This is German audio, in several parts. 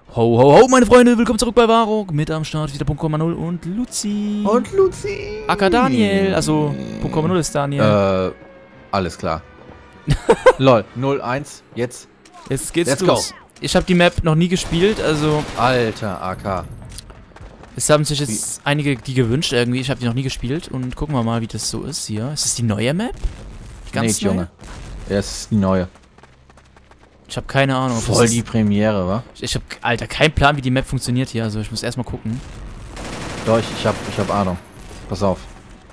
Ho, ho, ho, meine Freunde, willkommen zurück bei Varrock. Mit am Start wieder .0 und Luzi. Und Luzi. Aka Daniel, also .0 ist Daniel. Alles klar. Lol, 0-1, jetzt. Jetzt geht's Let's los. go. Ich habe die Map noch nie gespielt, also Alter, AK. es haben sich jetzt einige die gewünscht irgendwie. Ich habe die noch nie gespielt und gucken wir mal, wie das so ist hier. Ist das die neue Map? Die ganz neue? Junge. Ja, es ist die neue. Ich habe keine Ahnung. Ob Voll das die Premiere, wa? ich habe, Alter, keinen Plan, wie die Map funktioniert hier. Also ich muss erstmal gucken. Doch, ich hab Ahnung. Pass auf.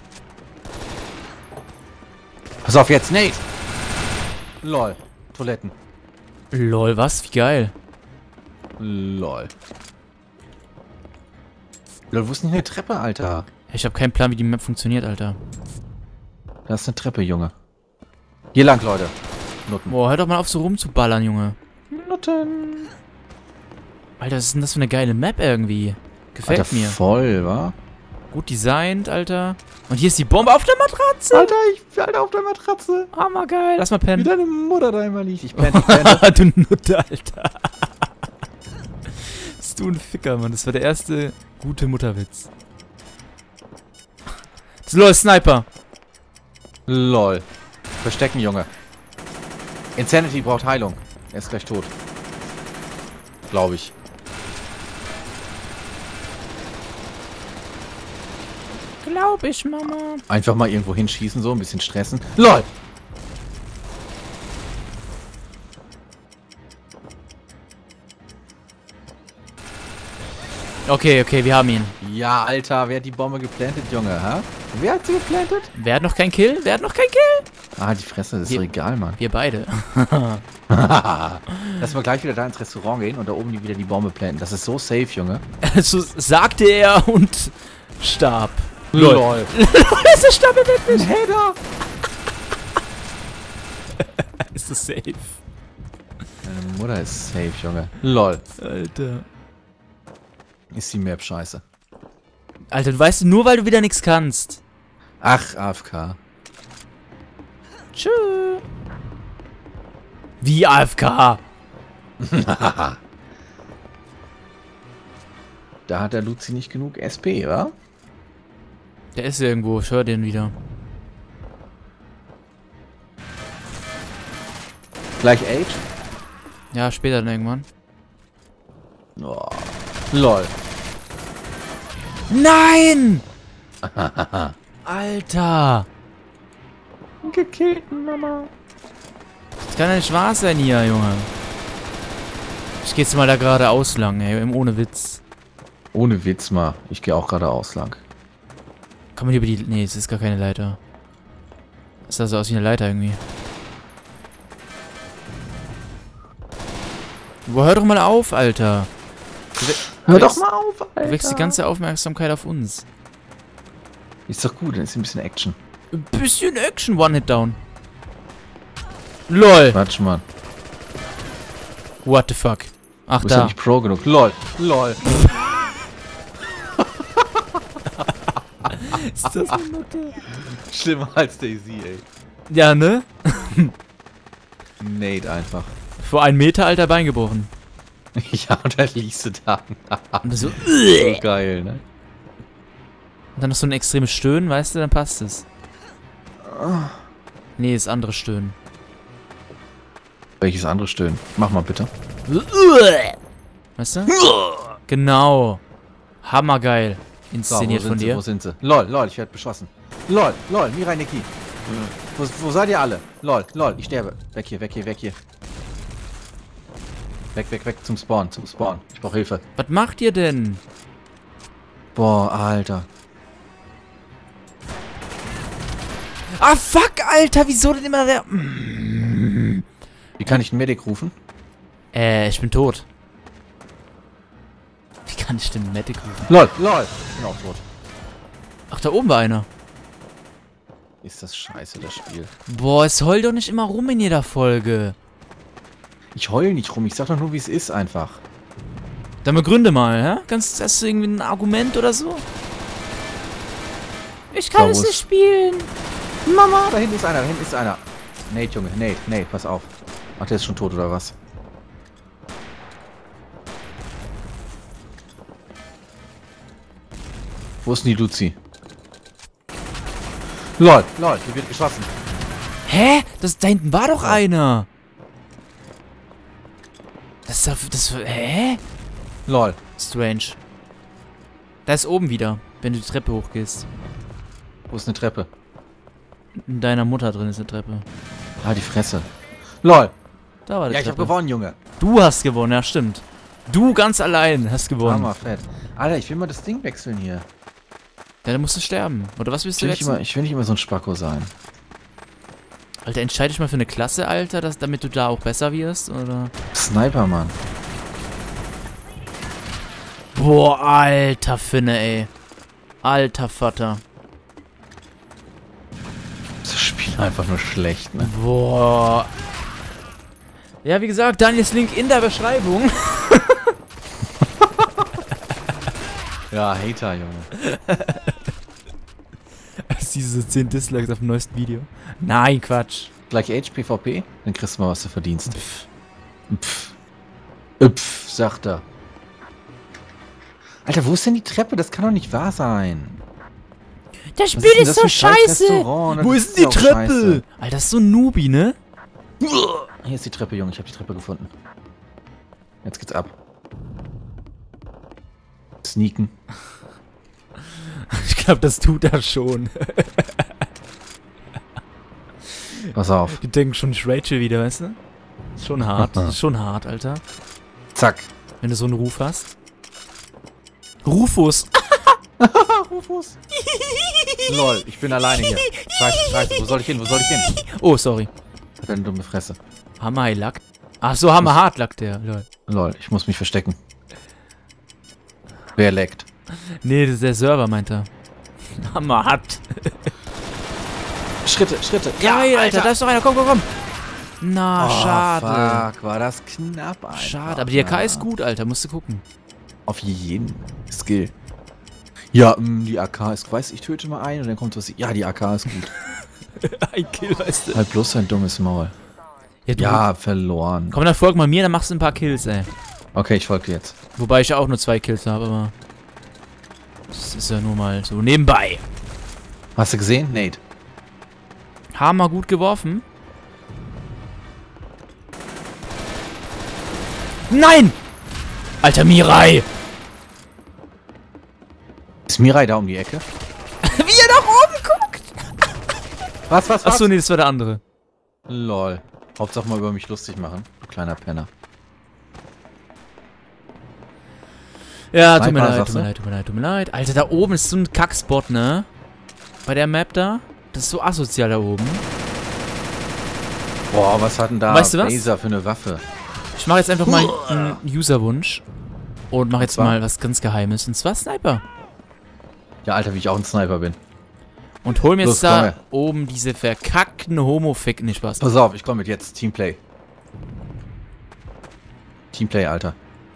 Pass auf jetzt, Nate! Lol. Toiletten. Lol, was? Wie geil. Lol. Lol, wo ist denn hier eine Treppe, Alter? Ich habe keinen Plan, wie die Map funktioniert, Alter. Da ist eine Treppe, Junge. Hier lang, Leute. Nutten. Boah, hör doch mal auf, so rumzuballern, Junge. Nutten. Alter, was ist denn das für eine geile Map irgendwie? Gefällt Alter, mir. voll, wa? Gut designt, Alter. Und hier ist die Bombe auf der Matratze. Alter, ich bin auf der Matratze. Hammergeil. Lass mal Wie pennen. deine Mutter da immer liegt. Ich penne. Du Nutte, Alter. Bist du ein Ficker, Mann. Das war der erste gute Mutterwitz. Lol, Sniper. Lol. Verstecken, Junge. Insanity braucht Heilung. Er ist gleich tot. Glaube ich. Glaub ich, Mama. Einfach mal irgendwo hinschießen, so ein bisschen stressen. LOL! Okay, okay, wir haben ihn. Ja, Alter, wer hat die Bombe geplantet, Junge, hä? Wer hat sie geplantet? Wer hat noch keinen Kill? Wer hat noch keinen Kill? Ah, die Fresse, das ist doch egal, Mann. Wir beide. Lass mal gleich wieder da ins Restaurant gehen und da oben wieder die Bombe planten. Das ist so safe, Junge. So sagte er und starb. LOL. Das ist stabil Ein Header! Ist das safe? Deine Mutter ist safe, Junge. LOL. Alter. Ist die Map scheiße. Alter, du weißt nur, weil du wieder nichts kannst. Ach, AFK. Tschö. Wie AFK? Da hat der Luzi nicht genug SP, wa? Der ist irgendwo, ich höre den wieder. Gleich Age? Ja, später dann irgendwann. Oh. LOL. Nein! Alter! Gekillt, Mama. Das kann ja nicht wahr sein hier, Junge. Ich geh jetzt mal da geradeaus lang, ey, ohne Witz. Ohne Witz mal. Ich gehe auch geradeaus lang. Kann man hier über die... Nee, es ist gar keine Leiter. Das sah so aus wie eine Leiter irgendwie. Boah, hör doch mal auf, Alter. Hör doch mal auf, Alter. Du wächst die ganze Aufmerksamkeit auf uns. Ist doch gut, dann ist ein bisschen Action. Ein bisschen Action, One-Hit down. LOL. Warte mal. What the fuck? Ach, Du bist ja da. nicht Pro genug. LOL. LOL. Ist das eine Nutte? Schlimmer als Daisy, ey. Ja, ne? Nate einfach. Vor 1 Meter, Alter, Bein gebrochen. Ja, und dann liegst du da. Und so... So geil, ne? Und dann noch so ein extremes Stöhnen, weißt du, dann passt es. Nee, das andere Stöhnen. Welches andere Stöhnen? Mach mal bitte. Weißt du? Genau. Hammergeil. Inszeniert So, von dir. Wo sind sie? LOL, LOL, ich werde beschossen. LOL, LOL, Mirai Neki. Wo seid ihr alle? LOL, LOL, ich sterbe. Weg hier, weg hier, weg hier. Weg, weg, weg, zum Spawn, zum Spawn. Ich brauche Hilfe. Was macht ihr denn? Boah, Alter. Ah, fuck, Alter, wieso denn immer der... Wie kann ich einen Medic rufen? Ich bin tot. Wie kann ich denn einen Medic rufen? LOL, LOL. Ich bin auch tot. Ach, da oben war einer. Ist das scheiße, das Spiel. Boah, es heult doch nicht immer rum in jeder Folge. Ich heul nicht rum, ich sag doch nur, wie es ist einfach. Dann begründe mal, hä? Hast du irgendwie ein Argument oder so? Ich kann es nicht spielen. Mama, da hinten ist einer, da hinten ist einer. Nate, Junge, Nate, pass auf. Ach, der ist schon tot, oder was? Wo ist denn die Luzi? Lol, lol, hier wird geschossen. Hä? Da hinten war doch einer. Hä? Lol. Strange. Da ist oben wieder, wenn du die Treppe hochgehst. Wo ist eine Treppe? In deiner Mutter drin ist eine Treppe. Ah, die Fresse. Lol. Da war die Ja, ich Treppe. hab gewonnen, Junge. Du hast gewonnen, ja stimmt. Du ganz allein hast gewonnen. Hammer, fett. Alter, ich will mal das Ding wechseln hier. Ja, dann musst du sterben. Oder was willst du wechseln? Ich will nicht immer so ein Spacko sein. Alter, entscheide dich mal für eine Klasse, Alter, damit du da auch besser wirst, oder? Sniper, Mann. Boah, alter Finne, ey. Alter Vater. Das Spiel einfach nur schlecht, ne? Boah. Ja, wie gesagt, Daniels Link in der Beschreibung. Ja, Hater, Junge. Diese 10 Dislikes auf dem neuesten Video. Nein, Quatsch. Gleich HPVP? Dann kriegst du mal, was du verdienst. Sagt er. Alter, wo ist denn die Treppe? Das kann doch nicht wahr sein. Das Spiel ist so scheiße. Wo ist denn die Treppe? Alter, das ist so ein Nubi, ne? Hier ist die Treppe, Junge. Ich habe die Treppe gefunden. Jetzt geht's ab. Sneaken. Ich glaube, das tut er schon. Pass auf. Die denken schon, ich Rachel wieder, weißt du? Ist schon hart. Ist schon hart, Alter. Zack. Wenn du so einen Ruf hast. Rufus. Rufus. Lol, ich bin alleine hier. Scheiße, scheiße. Wo soll ich hin? Wo soll ich hin? Oh, sorry. Hat eine dumme Fresse. Hammerlack. Ach so, Hammerhart lag der. Lol. Lol, ich muss mich verstecken. Wer leckt? Nee, das ist der Server, meint er. Hammerhart. Schritte, Schritte. Geil, Alter, da ist doch einer. Komm, komm, komm. Na, schade. Fuck, war das knapp, Alter. Schade, aber die AK ist gut, Alter. Musst du gucken. Auf jeden Skill. Ja, die AK ist... Weißt du, ich töte mal einen und dann kommt was... Ja, die AK ist gut. Ein Kill, weißt du. Halt bloß ein dummes Maul. Ja, verloren. Komm, dann folg mal mir, dann machst du ein paar Kills, ey. Okay, ich folge dir jetzt. Wobei ich ja auch nur 2 Kills habe, aber... Das ist ja nur mal so nebenbei. Hast du gesehen? Nate. Hammer gut geworfen. Nein! Alter, Mirai! Ist Mirai da um die Ecke? Wie er nach oben guckt! Was? Achso, nee, das war der andere. Lol. Hauptsache mal über mich lustig machen. Du kleiner Penner. Ja, tut mir leid. Alter, da oben ist so ein Kackspot, ne? Bei der Map da. Das ist so asozial da oben. Boah, was hat denn da weißt du was? Laser für eine Waffe? Ich mache jetzt einfach mal einen Userwunsch. Und mache jetzt mal was ganz Geheimes. Und zwar Sniper. Ja, Alter, wie ich auch ein Sniper bin. Und hol mir jetzt da oben diese verkackten Homofick. Nicht Spaß. Pass auf, ich komme mit jetzt. Teamplay. Teamplay, Alter.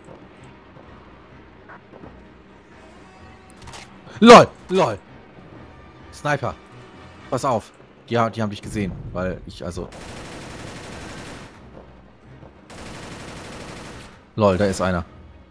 LOL! LOL! Sniper. Pass auf. Die haben dich gesehen, weil ich also... LOL, da ist einer.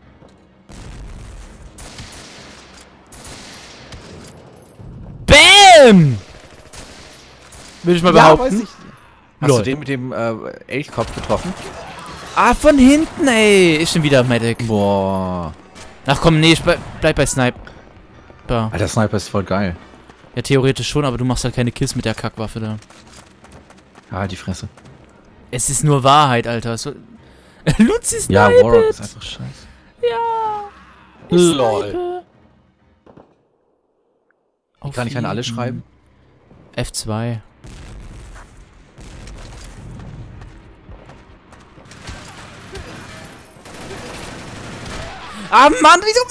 BAM! Will ich mal behaupten. Weiß ich. Hast du den mit dem Elchkopf getroffen? Ah, von hinten, ey. Ist schon wieder Medic. Boah. Ach komm, nee, ich bleib bei Sniper. Alter, Sniper ist voll geil. Ja, theoretisch schon, aber du machst halt keine Kills mit der Kackwaffe da. Ah, die Fresse. Es ist nur Wahrheit, Alter. So Luzi Sniper. Ja, Warrock ist einfach scheiße. Ja. LOL. Wie kann ich an alle schreiben? F2. Ah, Mann, wieso...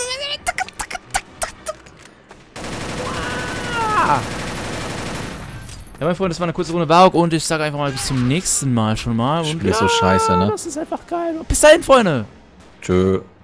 Ja, mein Freund, das war eine kurze Runde Warok und ich sage einfach mal bis zum nächsten Mal schon mal. Und Spiel ist so scheiße, ne? Das ist einfach geil. Bis dahin, Freunde. Tschö.